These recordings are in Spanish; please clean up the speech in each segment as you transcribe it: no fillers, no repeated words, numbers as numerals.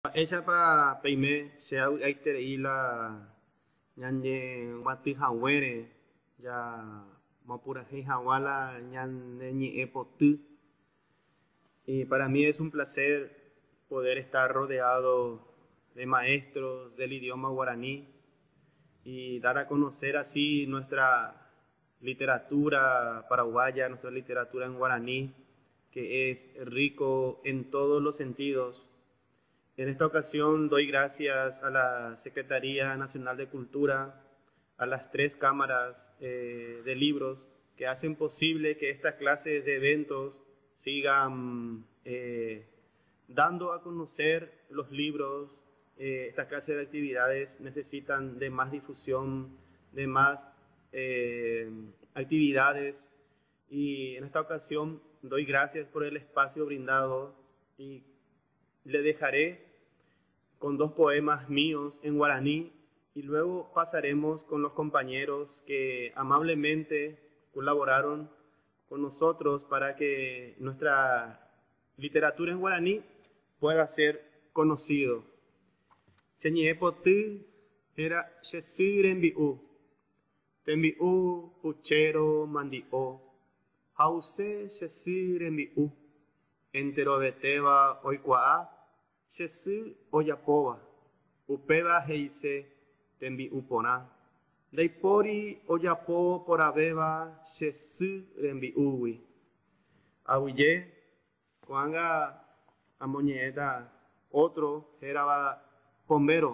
Ella pa peime se aiter la ñanye wati hawere ya mapura hei hawala ñande ñi epotu. Y para mí es un placer poder estar rodeado de maestros del idioma guaraní y dar a conocer así nuestra literatura paraguaya, nuestra literatura en guaraní, que es rico en todos los sentidos. En esta ocasión doy gracias a la Secretaría Nacional de Cultura, a las 3 cámaras de libros que hacen posible que estas clases de eventos sigan dando a conocer los libros. Estas clases de actividades necesitan de más difusión, de más actividades, y en esta ocasión doy gracias por el espacio brindado y le dejaré con 2 poemas míos en guaraní y luego pasaremos con los compañeros que amablemente colaboraron con nosotros para que nuestra literatura en guaraní pueda ser conocido. Cheñepotu era Chesirenbiu, Tembiu Puchero Mandio, Hause Chesirenbiu, Entero Beteba Oikua, Chesu Oyapoba, Upeba Heise Tembiu Pona, Deipori Oyapo Porabeba Chesu Rembiuwi. Ahuye, Cuanga Amoñeta, otro, Geraba Pombero,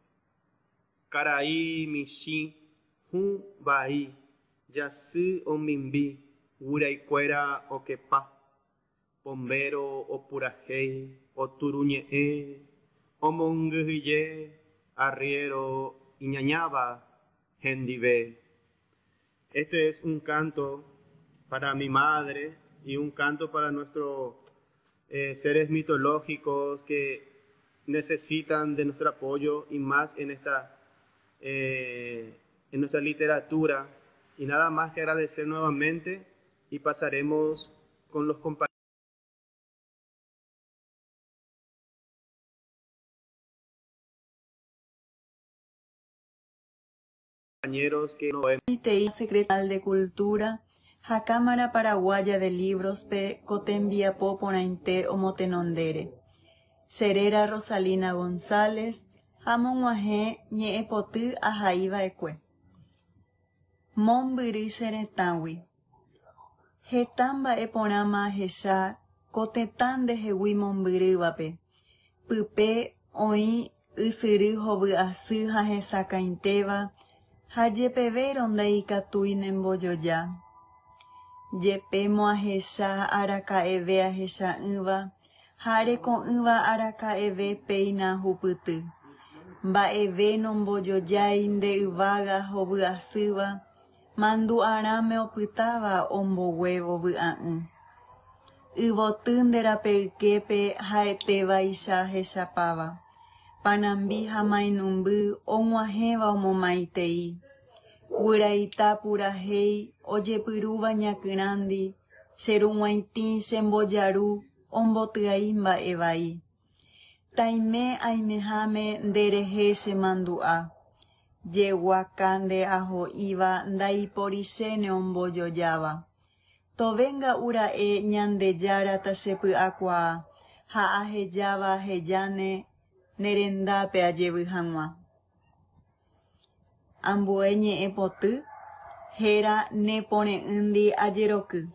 Caraí Mishi, Hun Bai, Yasu Omimbi, Uraicuera Okepa, Pombero Opurajei, Oturuñe, Omonguye, Arriero, Iñañaba, Gendive. Este es un canto para mi madre y un canto para nuestros seres mitológicos que necesitan de nuestro apoyo y más en nuestra literatura. Y nada más que agradecer nuevamente y pasaremos con los compañeros que no ven. Secretaria de Cultura, la Cámara Paraguaya de Libros pe Cotembia Poponainte Omotenondere. Serera Rosalina González, Amonguaje Ñeepotu Ajaiva Ekue. Monbiri Xeretawi. Hetamba Eponama Jesha, Cotetán de Jewi Monbiriwape. Pupe Oi Usiri Hobu Asu Jajesaka Inteva. Hayepe ronda ikatuinen boyoya. Yepe moajesha araka eve ajesha uva. Hare con uva araka eve peina huputu. Ba eve non boyoya inde uvaga hobu asuva. Mandu arame oputava ombo huevo bua'u. Uvotundera peukepe haeteva isha heshapava. Panambi hamainumbu onguajeva omomaitei. Uraita purahei ojepyruva ñakyrandi, cherug̃uaitĩ chembojaru ombotyãimba evai. Taime aimeháme nderehe chemandu'a. Jeguaka nde'aho'íva ndaiporichéne ombojojáva. Tovénga ura'e ñandejára tachepy'akuaa ha ahejáva ahejáne nerendápe ajevy hag̃ua. Ambue ñe'ẽpoty, héra neporẽ'ỹndi ajeroky.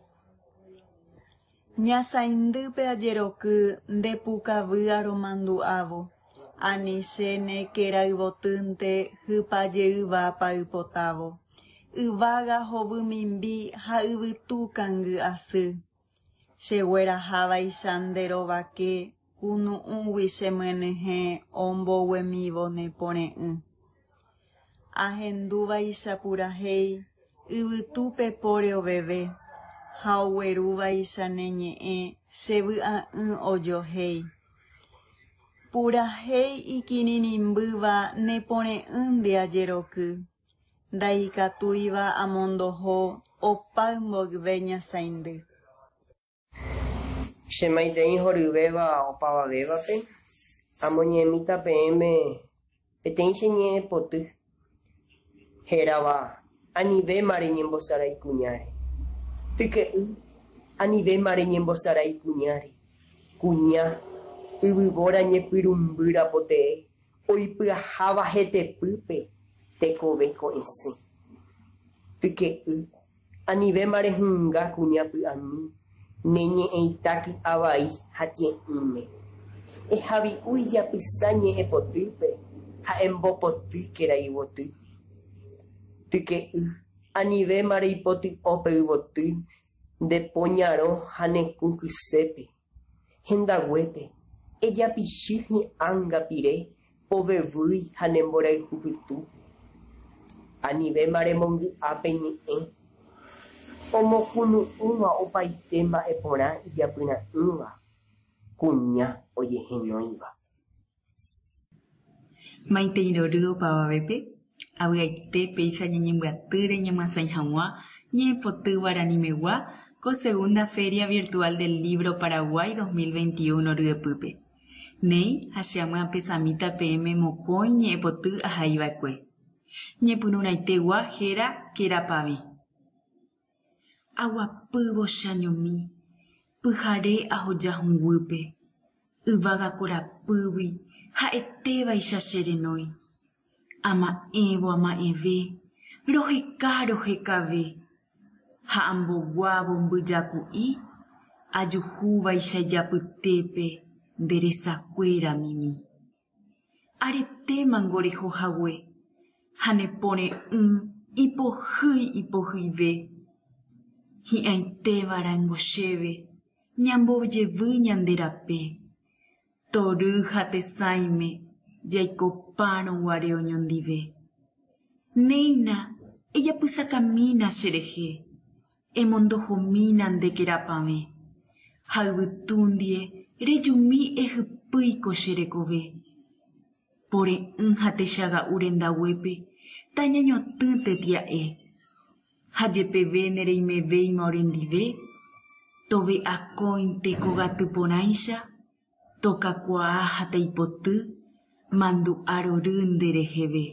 Ñasãindýpe ajeroky ndepukavýa romandu'ávo, anichéne kerayvotýnte hypajeývápa ypotávo. Yvága hovymimbi ha yvytu kangy asy. Cheguerahavaicha nderovake kunu'ũgui chemyenyhẽ omboguemívo neporẽ'ỹ. Ahendúvaicha purahei, yvytúpe póre oveve, ha oguerúvaicha neñe'ẽ chevy'a'ỹ ojohéi. Purahei ikirirĩmbýva neporẽ'ỹnte ajeroky. Ndaikatúiva amondoho opa mboyve Amoñemita PM peteĩ che ñe'ẽpoty hérava anivéma reñembosarai kuñáre tyke'y anivéma reñembosarai kuñáre kuña yvyvóra ñepyrumbýra poteĩ oipyaháva hetepýpe tekove ko'ẽsẽ tyke'y anivéma rehunga kuña py'ami neñe'ẽitáky avai ha tie'ỹme ehavi'u ijapysa ñe'ẽpotýpe ha embopotýkera yvoty tyke'y anivéma reipoty'õ pe yvoty nde poñarõ ha neku kysépe hendaguépe ejapichy hi'ángapire povevýi ha nemborayhupytũ anivéma remongy'ápe ñe'ẽ omokunu'ũva opaite mba'e porã ijapyra'ỹva kuña ojehenóiva. Maiteirory opavavépe avy'aite péicha ñañembyatýre ñamasãi hag̃ua ñe'ẽpoty guaranimegua ko segunda Feria Virtual del Libro Paraguay 2021 ryepýpe. Néi hache'ãmy apesamíta PM mokõi ñe'ẽpoty ahaiva'ekue. Ñepyrũrãitegua héra Kérapami. Aguapývo chañomi, pyhare ahoja hũngýpe, yvága korapýgui, ha'etévaicha che renói. Ama'ẽvo ama'ẽve, roheka rohekave, ha amboguávo mbyjaku'i, ajuhúvaicha ijapytépe nderesakuéramimi. Aretémango rehohague, ha nepore'ỹ ipohýive, hi'ãitévarãngo chéve, ñambojevy ñande rape, tory ha tesãime jaikopárõguare oñondive. Néina ejapysakamína cherehe, emondohomína nde Kérapame, ha yvytũndie rejumi ehypýiko cherekove. Pore'ỹ ha techaga'u rendaguépe tañañotỹ tia'e, ha jepeve nereimevéima orendive, tove akóinte kogaty porãicha, tokakuaa ha taipoty, mandu'arory ndereheve.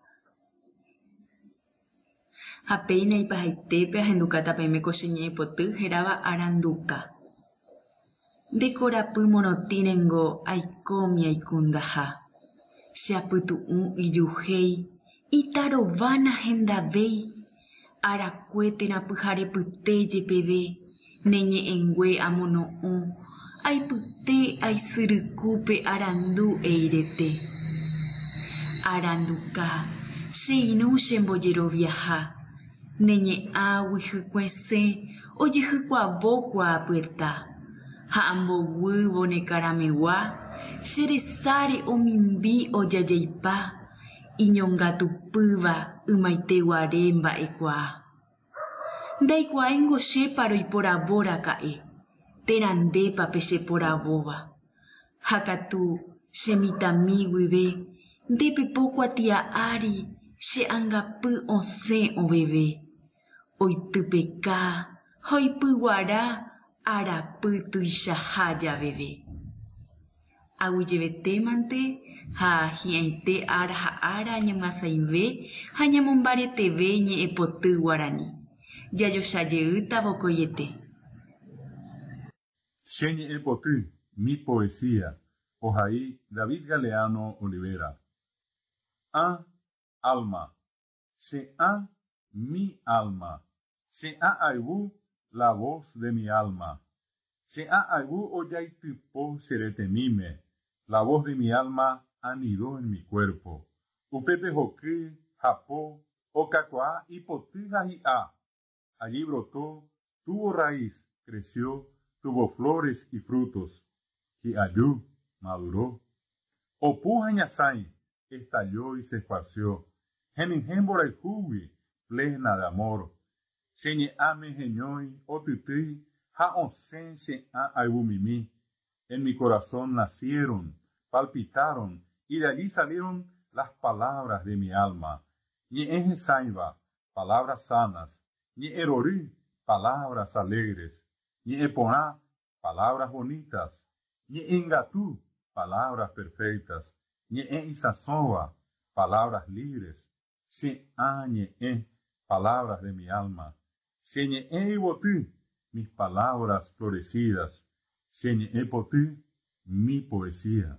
Ha péina ipahaitépe ahendukáta peime ko che ñe'ẽpoty heráva aranduka. Ndekorapy morotĩrengo aikómi aikundaha. Cheapytu'ũ ijuhéi, itarována hendavéi, arakuétera pyharepyte jepeve, neñe'ẽngue amono'õ, aipyte aisyrykúpe arandu eirete. Aranduka, che irũ chembojeroviaha, neñe'ãgui hykũesẽ ojehykuavókua apyta, ha ambovývo nekaramegua, cheresáre omimbi ojajaipa, iñongatupýva ymaiteguare mba'ekuaa. Ndaikuaáingo chépa roiporavóraka'e, terandépa pe cheporavóva. Ha katu chemitãmi guive, ndepepókuatia'ári che ãngapy osẽ oveve, oitypeka ha oipyguara arapy tuichaha javeve. Aguyjevetémante ha hi'ãite ára ha ára ñamyasãive ha ñamombareteve ñe'ẽpoty guarani. Jajochajeýta vokoiete. Che ñe'ẽpoty, mi poesía, ohai David Galeano Olivera. Alma, se'a mi alma, se'a aivu la voz de mi alma, se'a aivu ojaitypo cheretemíme, la voz de mi alma anidó en mi cuerpo. Upépe hoky, japó, okakuaa ipoty ha hi'a. Allí brotó, tuvo raíz, creció, tuvo flores y frutos. Hi'aju, maduró. Opuha ñasãi, estalló y se esparció. Henihemborayhúgui, plena de amor. Cheñe'ãme heñói, otytýi, ha osẽ che'ã aivumimi. En mi corazón nacieron, palpitaron, y de allí salieron las palabras de mi alma. Ñe'ẽ hesãiva, palabras sanas. Ñe'ẽ rory, palabras alegres. Ñe'ẽ porã, palabras bonitas. Ñe'ẽngatu, palabras perfectas. Ñe'ẽ isasóva, palabras libres. Che'ã ñe'ẽ, palabras de mi alma. Cheñe'ẽ yvoty, mis palabras florecidas. Cheñe'ẽ poty, mi poesía.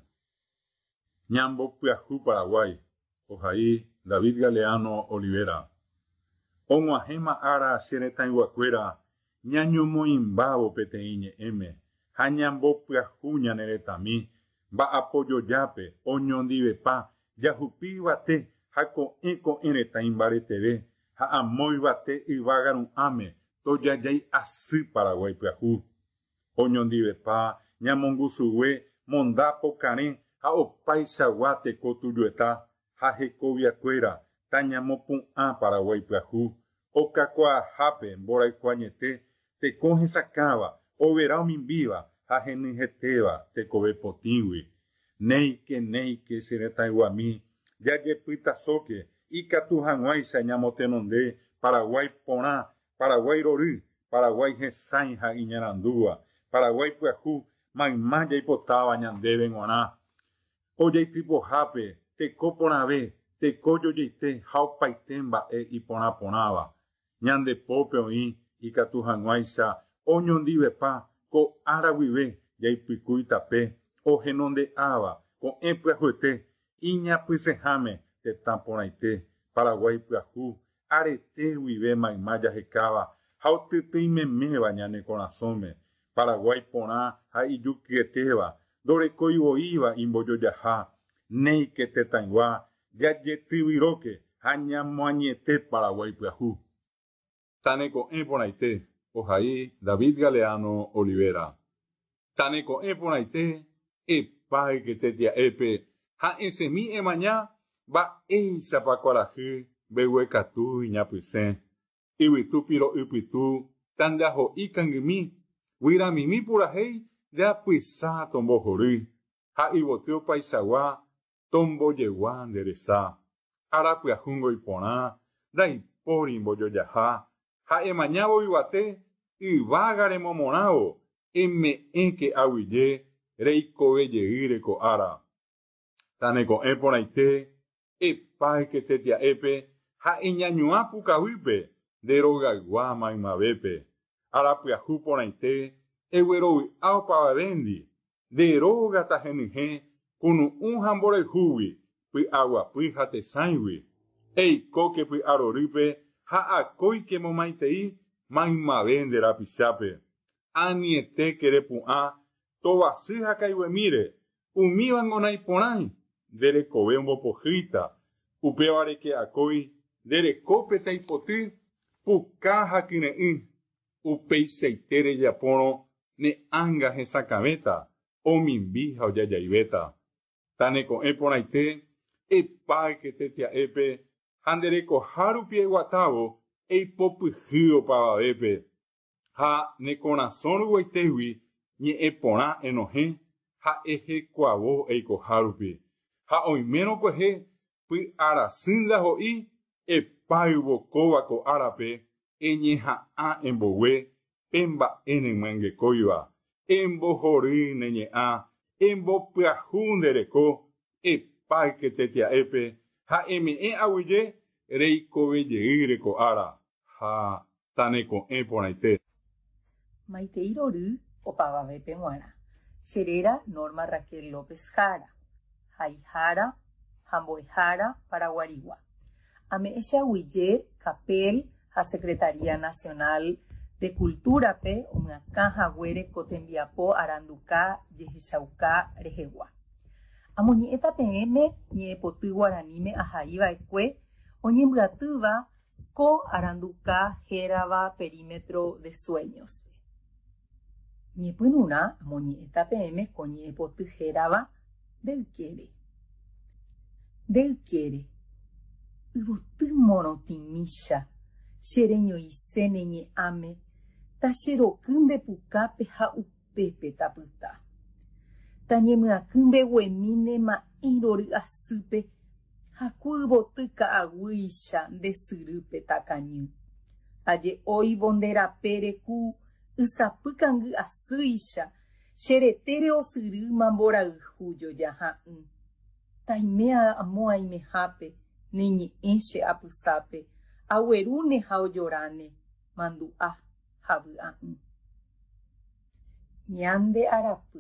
Ñambopyahú Paraguay, Ojai David Galeano Olivera. Og̃uahẽma ára cheretãiguakuéra ñañomoĩmbávo peteĩ ñe'ẽme ha ñambopyahú ñane retãmi mba'apojojápe oñondivepa jahupi yvate ha ko'ẽ retã imbareteve ha amói yvate yvága ru'ãme tojajái asy Paraguay pyahu. Oñondivepa ñamongusugue mondápo karẽ ha opaichagua teko tujueta ha hekoviakuéra tañamopu'ã Paraguay pyahu. Okakuaahápe mboraikuaañete teko hesakãva overa omimbíva ha henyhẽtéva tekove potĩgui. Néike cheretãiguami jajepytasóke ikatu hag̃uáicha ñamotenonde Paraguay porã, Paraguay rory, Paraguay hesãi ha iñarandúva, Paraguay pyahu mayma jaipotáva ñandéve g̃uarã. Ojaitypohápe teko porãve, teko jojeite ha opaite mba'e iporãporãva. Ñandepópe oĩ ikatu hag̃uáicha oñondivepa ko ára guive jaipykúi tape ohenonde'áva ko'ẽ pyahuete iñapysẽháme tetã porãite Paraguay pyahu arete guive mayma jahekáva ha otytýimeméva ñane korasõme Paraguay porã ha ijukyetéva ndorekoivoíva imbojojaha néike tetãygua jajetyvyróke ha ñamoañete Paraguay pyahu. Taneko'ẽ porãite Ojai David Galeano Olivera. Taneko'ẽ porãite epáyke tetia'épe ha'esẽmi emaña mba'éichapa kuarahy mbeguekatu iñapysẽ. Yvytúpiro ypytũ tandeaho'i kangými guyramimi purahéi jeapysa tombohory ha yvoty opaichagua tombojegua nderesa. Arapyahúngo iporã ndaipóri mbojojaha ha emañávo yvate yvága remomorãvo eme'ẽke aguyje reikovejeýre ko ára. Taneko'ẽ porãite epáyke tetia'épe ha eñañuã pukavýpe nderogagua maymavépe. Arapyahu porãite eguerovy'a opavavéndi nderógata henyhẽ kunu'ũ ha mborayhúgui py'aguapy ha tesãigui. Eikóke py'arorýpe ha akóike momaitei maymave nderapichápe. Anietéke repu'ã tovasy ha kaiguemíre umívako naiporãi nderekove ombopohýita upéva reke akói nderekópe taipoty puka ha kyre'ỹ upeichaite rejapórõ ne'ãnga hesakãvéta omimbi ha ojajaivéta. Taneko'ẽ porãite epáyke tetia'épe ha nderekoha rupi eguatávo eipopyhy opavavépe ha nekorasõ ruguaitégui ñe'ẽ porã enohẽ ha ehekuavo eikoha rupi ha oimérõ kuehe py'arasy ndaho'i epáyvokóva ko árape eñeha'ã embogue pe mba'e nemyangekóiva embohory neñe'ã embopyahu ndereko epáyke tetia'épe ha eme'ẽ aguyje reikovejeýre ko ára ha taneko'ẽ porãite. Maitei rory opavavépe g̃uarã. Cheréra Norma Raquel López Jara, haihára ha mbo'ehára Paraguarigua. Ame'ẽ aguyje Capel ha Secretaría Nacional de Cultúrape omyakãhaguére ko tembiapo aranduka jehechauka rehegua. Amoñe'ẽta peẽme ñe'ẽpoty guaraníme ahaíva'ekue oñembyatýva ko aranduka hérava Perímetro de Sueños. Ñepyrũrã amoñe'ẽta peẽme ko ñe'ẽpoty hérava Ndeykére. Yvoty morotĩmícha chereñoise neñe'ãme ta cheroky ndepukápe ha upépe tapyta. Tañemyaký mbeguemíne ma'ẽ rory asýpe ha ku yvoty ka'aguýicha ndesyrýpe takañy. Aje oivo nderape reku ysapykangy asýicha cheretere osyry mamborayhu jojaha'ỹ. Taimea amo aimehápe neñe'ẽ che apysápe, aguerúne ha ojoráne, mandu'a ha vy'a'ỹ. Ñande Arapy.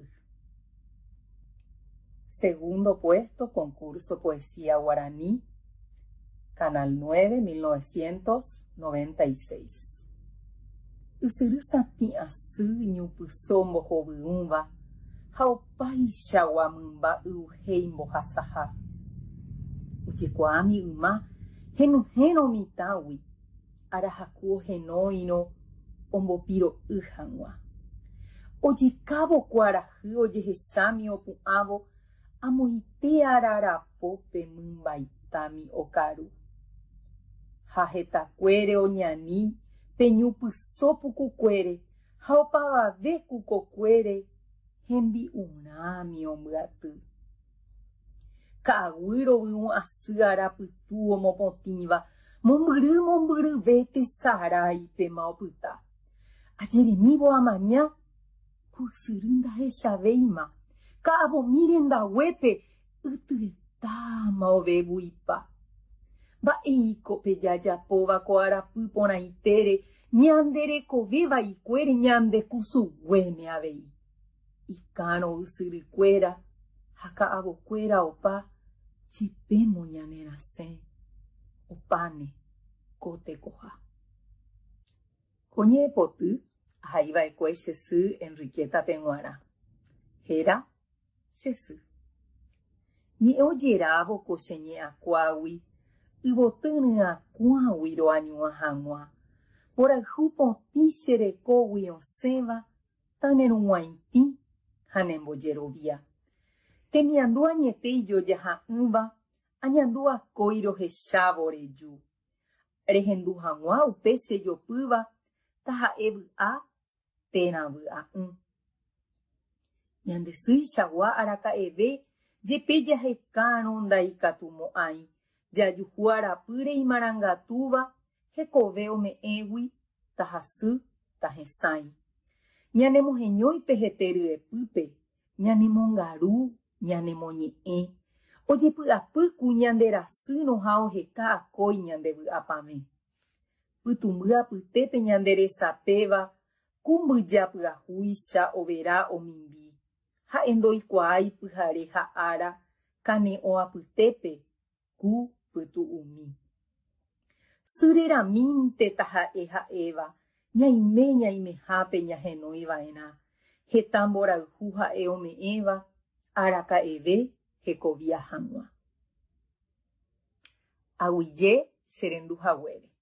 Segundo puesto, concurso Poesía Guaraní, Canal 9, 1996. Ysyry satĩ asy ñupysõ mbohovyũva ha opaichagua mymba yvyhéi mbohasaha. Ojekuaámi yma henyhẽrõ mitãgui arahaku ohenóirõ ombopiro'y hag̃ua. Ojekávo kuarahy ojehechámi opu'ãvo amoite ararapópe mymbaitámi okaru. Ha hetakuére oñani peñupysõ pukukuére ha opavave kukokuére hembi'urãmi ombyaty. Ka'aguy rovyũ asy arapytu omopotĩva mombyryve tesaráipema opyta. Ajeremívo amaña ysyry ndahechavéima ka'avomi rendaguépe ytyetáma ovevúipa. Mba'éiko pejajapóva ko arapy porãitére ñanderekovéva ikuére ñandekusuguéme avei. Ikãrõ ysyrykuéra ha ka'avokuéra opa chepémo ñanerasẽ opáne ko tekoha. Ko ñe'ẽpoty ahaiva'ekue che sy Enriqueta Peguara. Héra che sy. Ñe'ẽ ojerávo ko che ñe'ãkuágui yvotyryakuãgui roañuã hag̃ua. Mborayhu potĩ cherekógui osẽva tanerug̃uaitĩ ha nembojerovia. Temiandu añete ijojaha'ỹva añandu akói rohechávo reju. Rehendu hag̃ua upe chejopýva taha'e vy'a térã vy'a'ỹ. Ñande sýichagua araka'eve jepe jahekárõ ndaikatumo'ãi jajuhu arapýre imarangatúva hekove ome'ẽgui tahasy tahesãi. Ñanemoheñóipe hete ryepýpe, ñanemongaru, ñanemoñe'ẽ. Ojepy'apýku ñanderasýrõ ha oheka akói ñande vy'apame. Pytumby apytépe ñanderesapéva kumbýjapyahúicha overa omimbi. Ha'e ndoikuaái pyhare ha ára kane'õ apytépe ku pytu'umi. Syreramínte taha'e ha'éva ñaimehápe ñahenóiva'erã heta mborayhu ha'e ome'ẽva araka'eve hekovia hag̃ua. Aguyje che renduhaguére.